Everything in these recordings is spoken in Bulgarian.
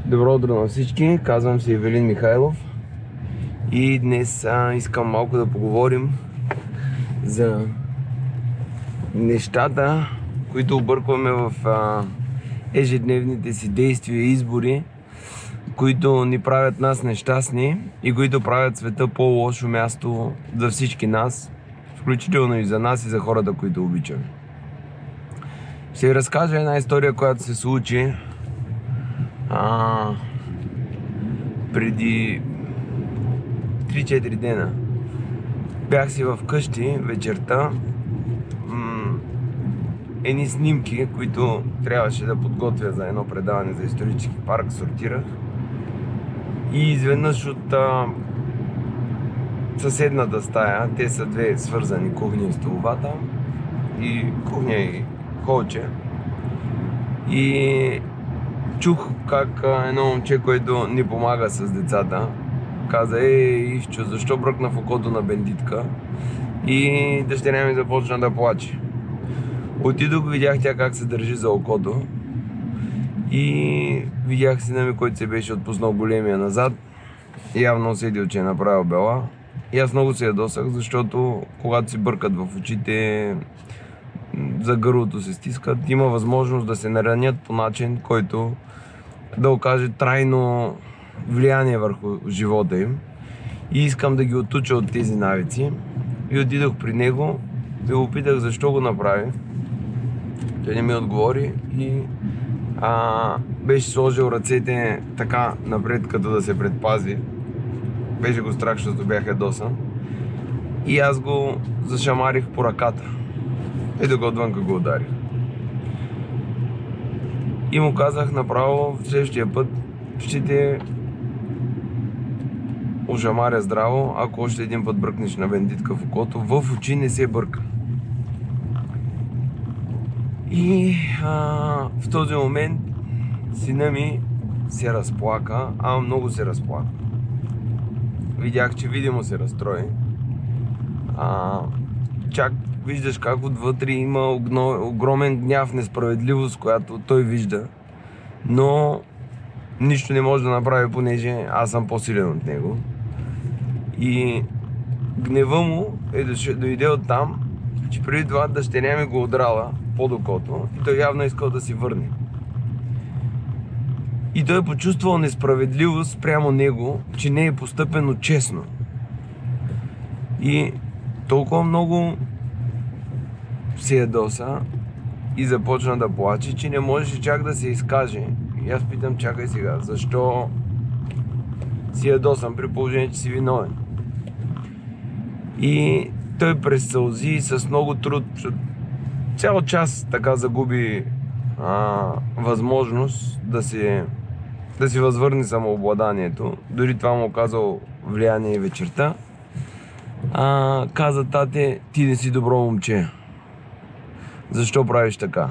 Добро утро на всички, казвам се Ивелин Михайлов и днес искам малко да поговорим за нещата, които объркваме в ежедневните си действия и избори, които ни правят нас нещастни и които правят света по-лошо място за всички нас, включително и за нас и за хората, които обичаме. Ще ви разкажа една история, която се случи преди 3-4 дена. Бях си вкъщи вечерта, едни снимки, които трябваше да подготвя за едно предаване за исторически парк, сортирах и изведнъж от съседната стая, те са две свързани, кухня и столовата, и кухня и холче, и чух как едно момче, което ни помага с децата, каза: Ивчо, защо бръкна в окото на бендитка? И дъщеря ми започна да плаче. Отидох, видях тя как се държи за окото и видях сина ми, който се беше отпуснал големия назад. Явно усетил, че е направил бела. И аз много се ядосах, защото когато си бъркат в очите, за гърлото се стискат, има възможност да се наранят по начин, който да окаже трайно влияние върху живота им. И искам да ги отуча от тези навици. И отидох при него и го питах защо го направи. Той не ми отговори и беше сложил ръцете така напред, като да се предпази. Беше го страх, защото бях ядосан. И аз го зашамарих по ръката. Ето го отвънка го ударих. И му казах направо: в следващия път ще те ожамаря здраво, ако още един път бръкнеш на бендитка в окото. В очи не се бърка. И в този момент сина ми се разплака, много се разплака. Видях, че видимо се разстрои. Чак виждаш как отвътре има огромен гняв, несправедливост, която той вижда, но нищо не може да направи, понеже аз съм по-силен от него. И гнева му дойде от там, че преди това дъщеря ми го удрала под окото и той явно искал да си върне. И той е почувствал несправедливост спрямо него, че не е постъпено честно. И толкова много се ядоса и започна да плаче, че не можеше чак да се изкаже. И аз питам: чакай сега, защо си ядосан при положение, че си виновен? И той през сълзи с много труд, цял час така загуби възможност да си възвърне самообладанието. Дори това му оказал влияние и вечерта. Каза: тате, ти не си добро момче. Защо правиш така?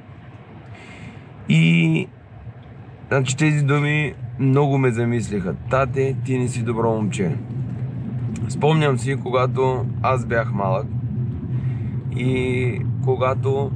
И значи тези думи много ме замислиха. Тате, ти не си добро момче. Спомням си, когато аз бях малък и когато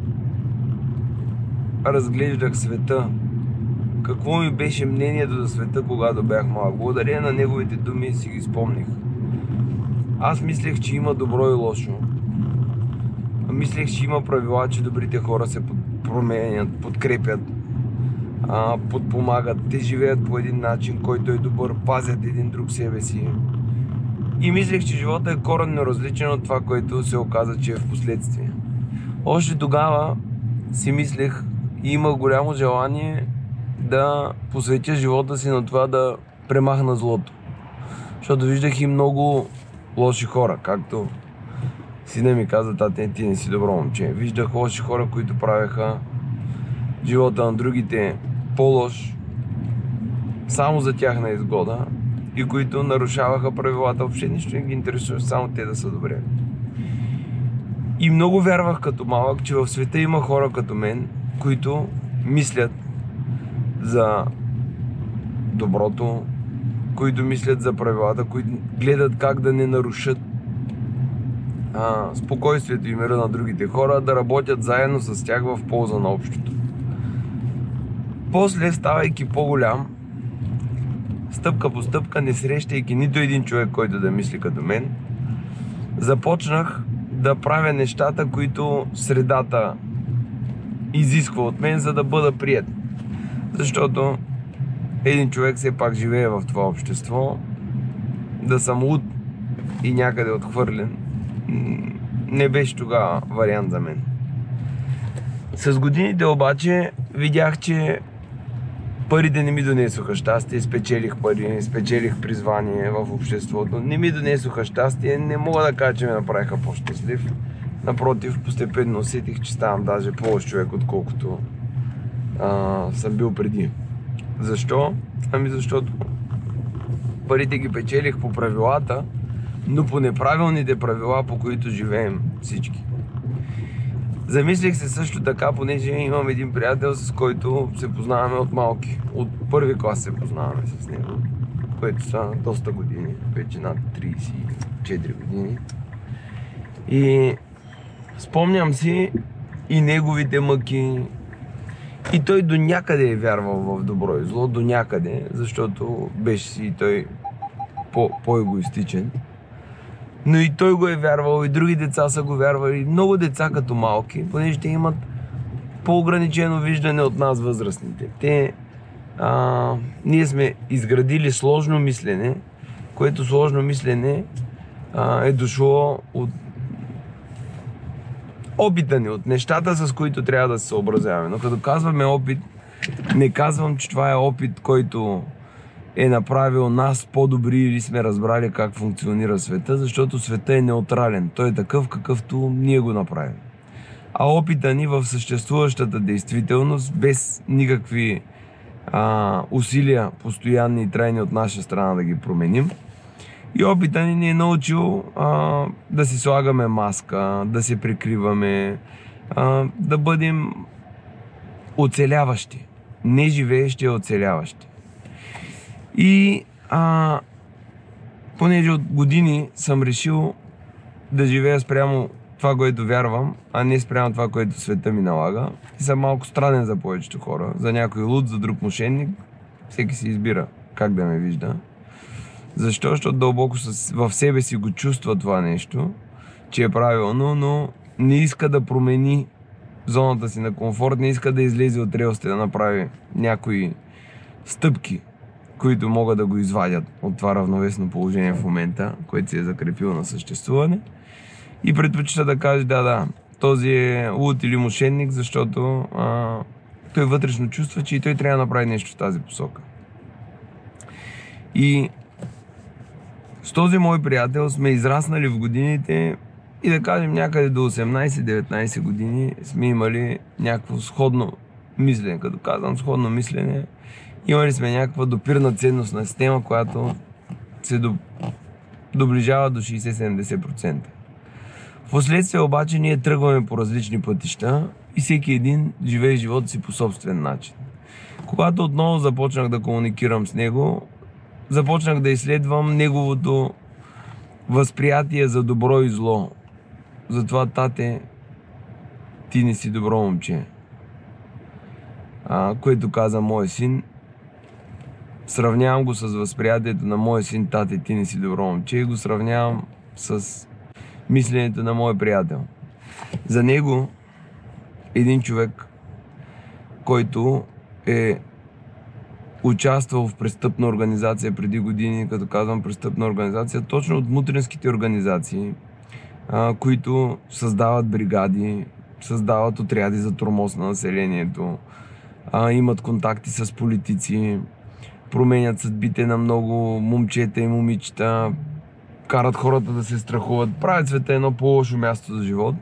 разглеждах света, какво ми беше мнението за света, когато бях малък. Благодарение на неговите думи си ги спомних. Аз мислех, че има добро и лошо. Мислех, че има правила, че добрите хора се променят, подкрепят, подпомагат. Те живеят по един начин, който е добър, пазят един друг себе си. И мислех, че живота е коренно различен от това, което се оказа, че е в последствие. Още тогава си мислех и имах голямо желание да посветя живота си на това да премахна злото. Защото виждах и много лоши хора, както сина ми каза: тате, ти не си добро момче. Виждах лоши хора, които правеха живота на другите по-лош само за тяхна изгода и които нарушаваха правилата. Въобще нищо не ги интересува, само те да са добре. И много вярвах като малък, че в света има хора като мен, които мислят за доброто, които мислят за правилата, които гледат как да не нарушат спокойствието и мира на другите хора, да работят заедно с тях в полза на общото. После, ставайки по-голям, стъпка по стъпка, не срещайки нито един човек, който да мисли като мен, започнах да правя нещата, които средата изисква от мен, за да бъда прият. Защото един човек все пак живее в това общество, да съм луд и някъде отхвърлен не беше тогава вариант за мен. С годините обаче видях, че парите не ми донесоха щастие, спечелих пари, спечелих призвание в обществото. Не ми донесоха щастие, не мога да кажа, че ме направиха по-щастлив. Напротив, постепенно усетих, че ставам даже по-лош човек, отколкото съм бил преди. Защо? Ами защото парите ги печелих по правилата, но по неправилните правила, по които живеем всички. Замислих се също така, понеже имам един приятел, с който се познаваме от малки. От първи клас се познаваме с него, което са доста години, вече над 34 години. И спомням си и неговите мъки. И той до някъде е вярвал в добро и зло, до някъде, защото беше си той по-егоистичен. Но и той го е вярвал, и други деца са го вярвали. Много деца като малки, понеже те имат по-ограничено виждане от нас възрастните. Ние сме изградили сложно мислене, което сложно мислене е дошло от опита ни, от нещата, с които трябва да се съобразяваме. Но като казваме опит, не казвам, че това е опит, който е направил нас по-добри или сме разбрали как функционира света, защото света е неутрален. Той е такъв, какъвто ние го направим. А опита ни в съществуващата действителност, без никакви усилия, постоянни и трайни от наша страна да ги променим. И опита ни е научил да си слагаме маска, да се прикриваме, да бъдем оцеляващи. Не живеещи, а оцеляващи. И понеже от години съм решил да живея спрямо това, което вярвам, а не спрямо това, което света ми налага. И съм малко странен за повечето хора. За някой луд, за друг мошенник. Всеки си избира как да ме вижда. Защо? Защото дълбоко в себе си го чувства това нещо, че е правилно, но не иска да промени зоната си на комфорт, не иска да излезе от релсите, да направи някои стъпки, които могат да го извадят от това равновесно положение в момента, което се е закрепило на съществуване. И предпочита да каже, да, този е луд или мошенник, защото той вътрешно чувства, че и той трябва да направи нещо в тази посока. И с този мой приятел сме израснали в годините и да кажем някъде до 18-19 години сме имали някакво сходно мислене. Като казвам сходно мислене, имали сме някаква допирна ценностна система, която се доближава до 60-70%. Впоследствие обаче ние тръгваме по различни пътища и всеки един живее живота си по собствен начин. Когато отново започнах да комуникирам с него, започнах да изследвам неговото възприятие за добро и зло. Затова, тате, ти не си добро момче. Което каза мой син. Сравнявам го с възприятието на мой син, тате, ти не си добро момче, и го сравнявам с мисленето на мой приятел. За него един човек, който е участвал в престъпна организация преди години, като казвам престъпна организация, точно от мутренските организации, които създават бригади, създават отряди за тормоз на населението, имат контакти с политици, променят съдбите на много момчета и момичета, карат хората да се страхуват, правят света едно по-лошо място за живот.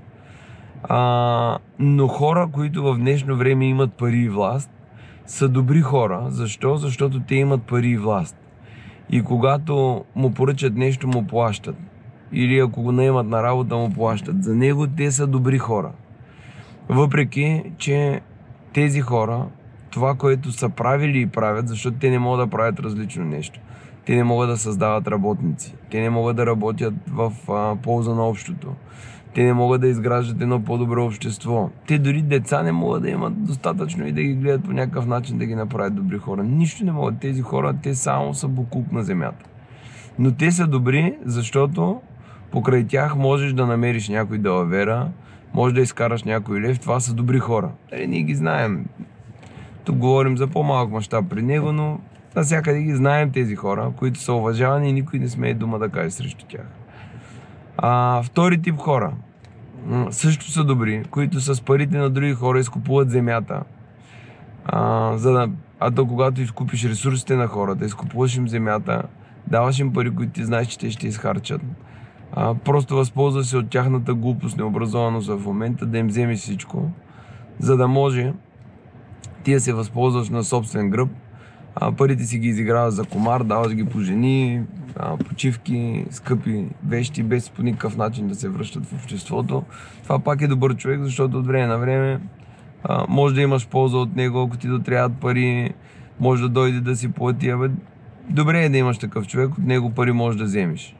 Но хора, които в днешно време имат пари и власт, са добри хора. Защо? Защото те имат пари и власт. И когато му поръчат нещо, му плащат. Или ако го наемат на работа, му плащат. За него те са добри хора. Въпреки, че тези хора, това, което са правили и правят, защото те не могат да правят различно нещо. Те не могат да създават работници. Те не могат да работят в полза на общото. Те не могат да изграждат едно по-добро общество. Те дори деца не могат да имат достатъчно и да ги гледат по някакъв начин да ги направят добри хора. Нищо не могат. Тези хора, те само са букук на земята. Но те са добри, защото покрай тях можеш да намериш някой далавера, можеш да изкараш някой лев. Това са добри хора. Ние ги знаем. Тук говорим за по-малък мащаб при него, но навсякъде ги знаем тези хора, които са уважавани и никой не смее дума да каже срещу тях. Втори тип хора също са добри, които с парите на други хора изкупуват земята. Когато изкупиш ресурсите на хората, изкупуваш им земята, даваш им пари, които ти знаеш, че те ще изхарчат. Просто възползва се от тяхната глупост, необразованост в момента, да им вземеш всичко, за да може ти да се възползваш на собствен гръб. Парите си ги изиграваш за комар, даваш ги по жени, почивки, скъпи вещи, без по никакъв начин да се връщат в обществото. Това пак е добър човек, защото от време на време може да имаш полза от него, ако ти дотрябват пари, може да дойде да си плати. Добре е да имаш такъв човек, от него пари можеш да вземеш.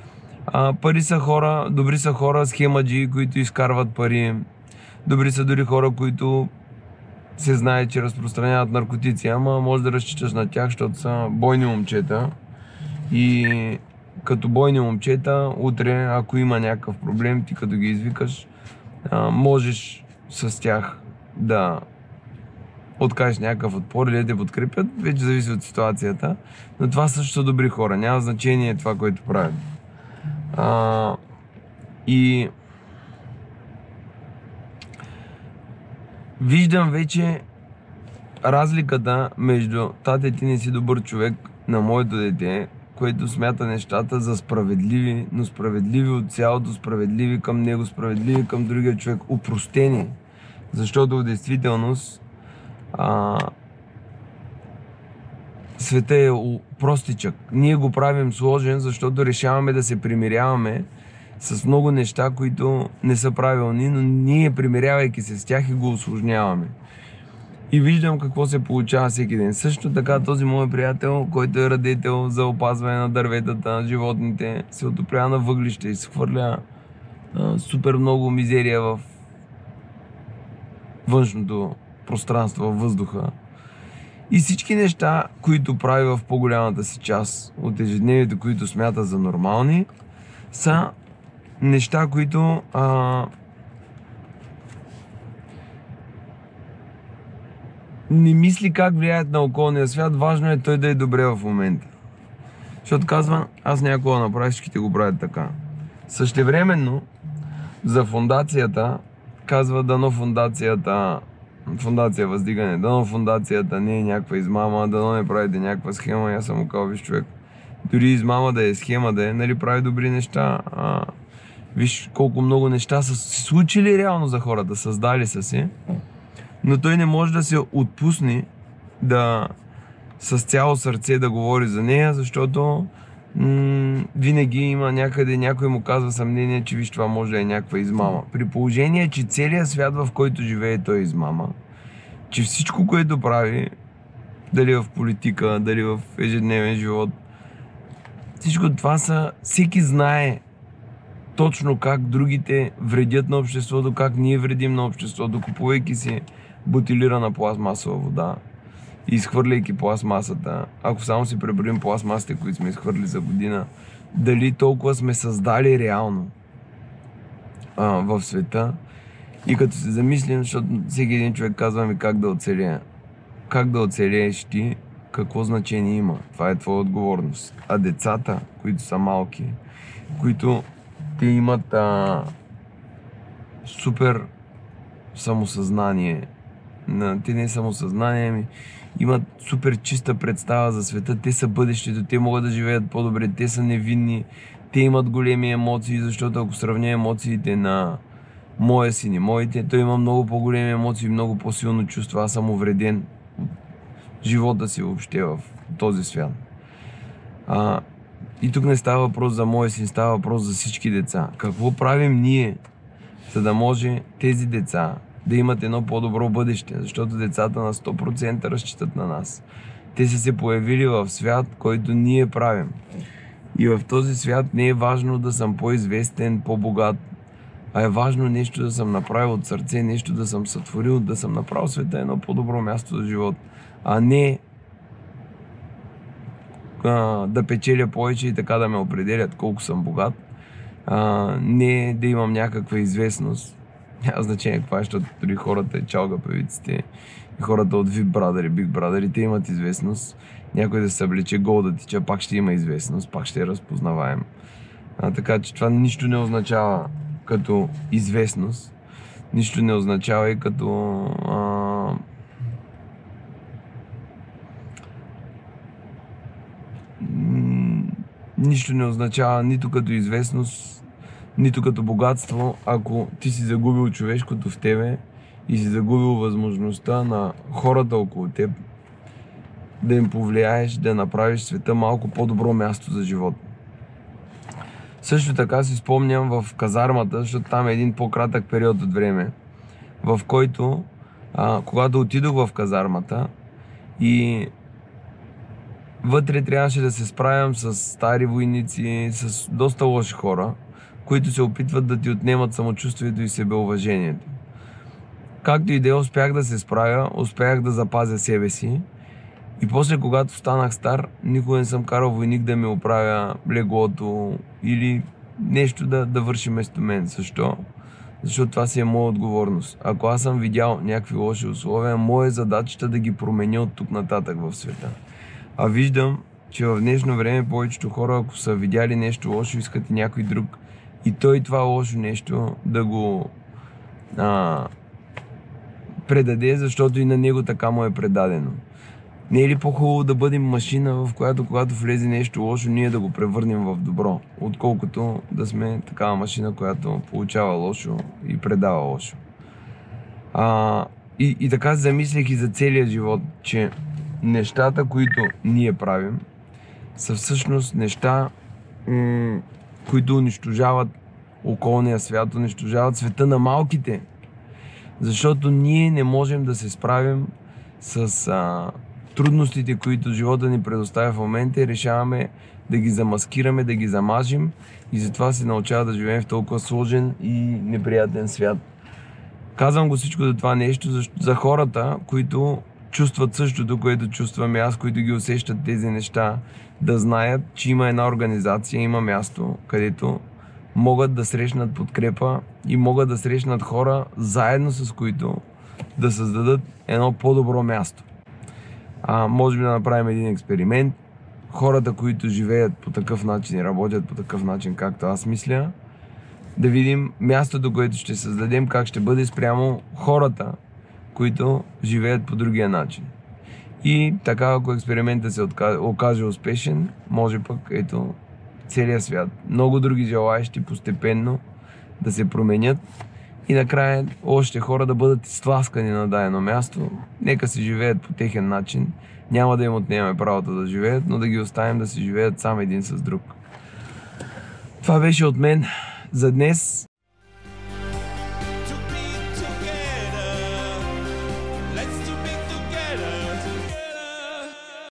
Добри са хора, схемаджи, които изкарват пари. Добри са дори хора, които се знае, че разпространяват наркотици, ама може да разчиташ на тях, защото са бойни момчета. И като бойни момчета, утре, ако има някакъв проблем, ти като ги извикаш, можеш с тях да откажеш някакъв отпор или да те подкрепят, вече зависи от ситуацията. Но това също са добри хора, няма значение това, което правят. И виждам вече разликата между тате, ти не си добър човек на моето дете, което смята нещата за справедливи, но справедливи от цялото, справедливи към него, справедливи към другия човек, опростени. Защото в действителност света е простичък. Ние го правим сложен, защото решаваме да се примиряваме с много неща, които не са правилни, но ние, примирявайки се с тях, и го усложняваме. И виждам какво се получава всеки ден. Също така този мой приятел, който е радетел за опазване на дърветата, на животните, се отоплява на въглища и се хвърля супер много мизерия в външното пространство, във въздуха. И всички неща, които прави в по-голямата си част от ежедневието, които смята за нормални, са неща, които не мисли как влияят на околния свят. Важно е той да е добре в момента. Защото казва, аз някога да направя, всичките го правят така. Същевременно за фондацията казва, дано фондация Въздигане, дано фондацията не е някаква измама, дано не правите някаква схема. И аз съм му казал, виж човек, дори измама да е, схема да е, нали, прави добри неща. Виж колко много неща са се случили реално за хората, създали са се, но той не може да се отпусне да с цяло сърце да говори за нея, защото винаги има някъде, някой му казва съмнение, че виж, това може да е някаква измама. При положение, че целият свят, в който живее, той е измама, че всичко, което прави, дали в политика, дали в ежедневен живот, всичко това всеки знае точно как другите вредят на обществото, как ние вредим на обществото, купувайки си бутилирана пластмасова вода и изхвърляйки пластмасата. Ако само си преброим пластмасите, които сме изхвърли за година, дали толкова сме създали реално в света. И като се замислим, защото всеки един човек казва ми как да оцелея. Как да оцелееш ти, какво значение има? Това е твоя отговорност. А децата, които са малки, които те имат супер самосъзнание, те не е самосъзнание, ами имат супер чиста представа за света, те са бъдещето, те могат да живеят по-добре, те са невинни, те имат големи емоции, защото ако сравня емоциите на моя син и моите, той има много по-големи емоции, много по-силно чувство. Аз съм увреден от живота си въобще в този свят. И тук не става въпрос за моя син, става въпрос за всички деца. Какво правим ние, за да може тези деца да имат едно по-добро бъдеще? Защото децата на 100% разчитат на нас. Те са се появили в свят, който ние правим. И в този свят не е важно да съм по-известен, по-богат, а е важно нещо да съм направил от сърце, нещо да съм сътворил, да съм направил света едно по-добро място за живот, а не да печеля повече и така да ме определят колко съм богат, не да имам някаква известност. Няма значение каква е, защото дори хората, чалга певиците, и хората от VIP Brother, Big Brother, те имат известност. Някой да се съблече гол да тича, пак ще има известност, пак ще е разпознаваем. Така че това нищо не означава като известност, нищо не означава и като нищо не означава нито като известност, нито като богатство, ако ти си загубил човешкото в тебе и си загубил възможността на хората около теб да им повлияеш, да направиш света малко по-добро място за живот. Също така си спомням в казармата, защото там е един по-кратък период от време, в който, когато отидох в казармата и вътре трябваше да се справям с стари войници, с доста лоши хора, които се опитват да ти отнемат самочувствието и себеуважението. Както и да успях да се справя, успях да запазя себе си. И после, когато станах стар, никога не съм карал войник да ми оправя леглото или нещо да върши вместо мен. Защо? Защото това си е моя отговорност. Ако аз съм видял някакви лоши условия, моя задача е да ги променя от тук нататък в света. А виждам, че в днешно време повечето хора, ако са видяли нещо лошо, искат и някой друг и той това лошо нещо да го предаде, защото и на него така му е предадено. Не е ли по-хубаво да бъдем машина, в която когато влезе нещо лошо, ние да го превърнем в добро, отколкото да сме такава машина, която получава лошо и предава лошо. И така се замислях и за целия живот, че нещата, които ние правим, са всъщност неща, които унищожават околния свят, унищожават света на малките. Защото ние не можем да се справим с трудностите, които живота ни предоставя в момента и решаваме да ги замаскираме, да ги замажем и затова се научава да живеем в толкова сложен и неприятен свят. Казвам го всичко за това нещо, за хората, които чувстват същото, което чувствам аз, които ги усещат тези неща, да знаят, че има една организация, има място, където могат да срещнат подкрепа и могат да срещнат хора, заедно с които да създадат едно по-добро място. Може би да направим един експеримент. Хората, които живеят по такъв начин и работят по такъв начин, както аз мисля, да видим мястото, което ще създадем, как ще бъде спрямо хората, които живеят по другия начин. И така, ако експериментът се окаже успешен, може пък, ето, целият свят, много други желаещи постепенно да се променят и накрая още хора да бъдат изтласкани на дадено място. Нека си живеят по техен начин. Няма да им отнемаме правото да живеят, но да ги оставим да си живеят сам един с друг. Това беше от мен за днес.